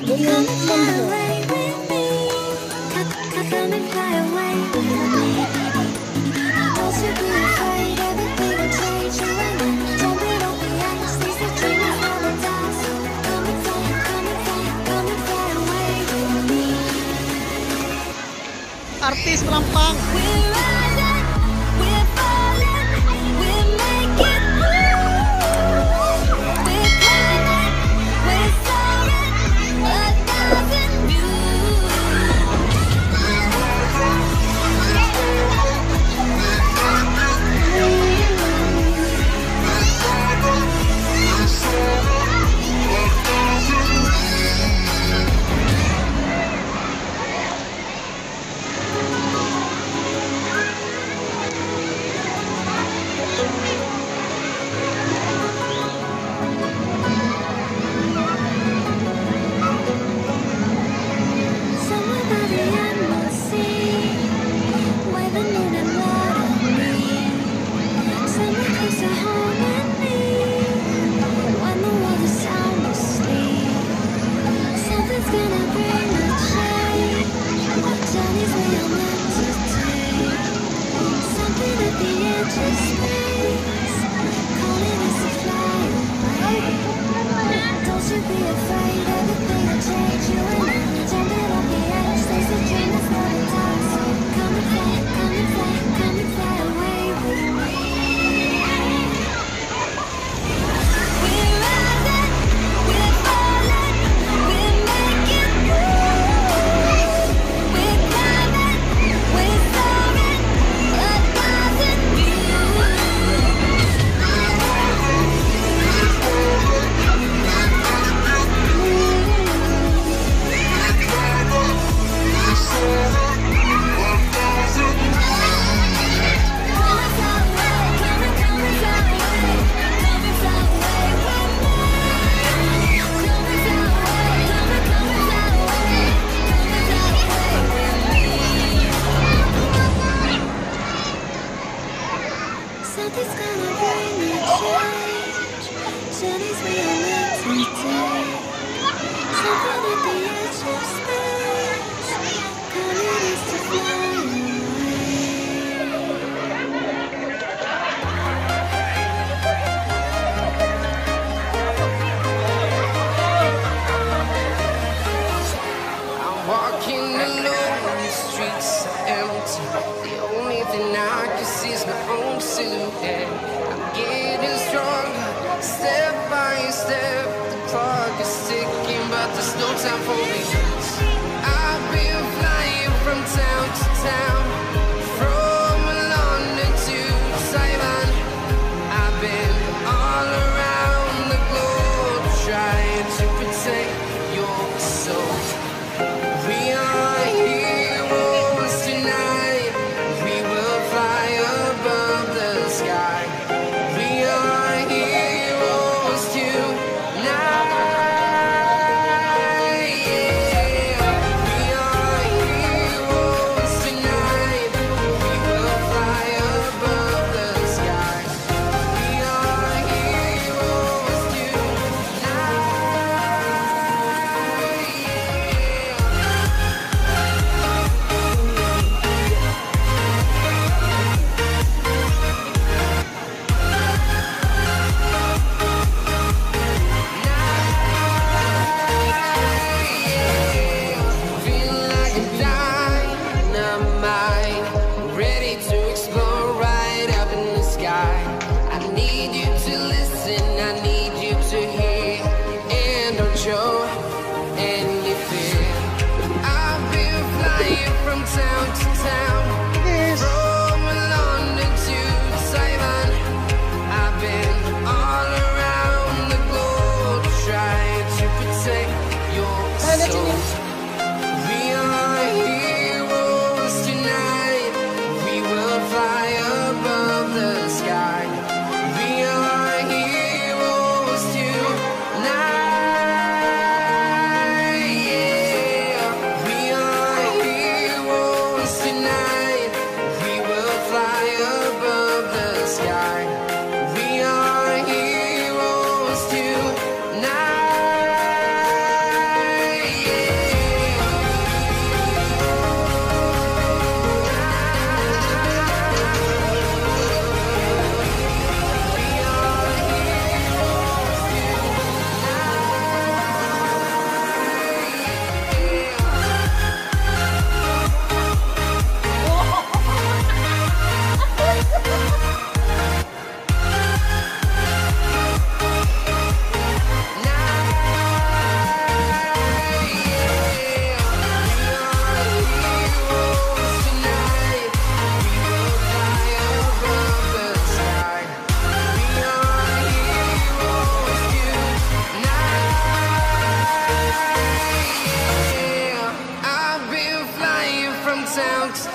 Ganyan, ganda. Artis Perampang. Walking alone, the streets are empty. The only thing I can see is my own silhouette. I'm getting stronger, step by step. The clock is ticking, but there's no time for me. I've been flying from town to town, from London to Taiwan. I've been all around the globe, trying to protect your soul. We are heroes tonight. We will fly above the sky. We are heroes tonight. Yeah. We are heroes tonight.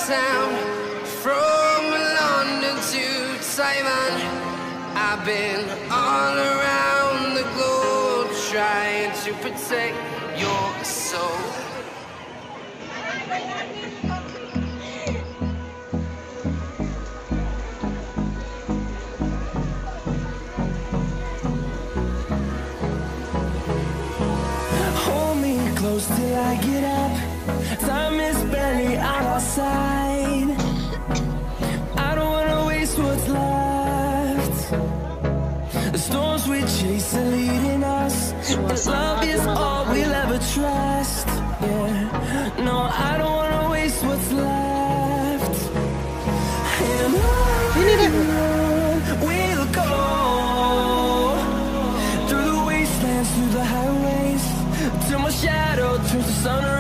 town, from London to Taiwan. I've been all around the globe trying to protect your soul. Hold me close till I get up. Time is barely on our side. I don't wanna waste what's left. The storms we chase are leading us, and love is all we'll ever trust. Yeah, no, I don't wanna waste what's left. And on we'll go, through the wastelands, through the highways, till my shadow turns to sun rays.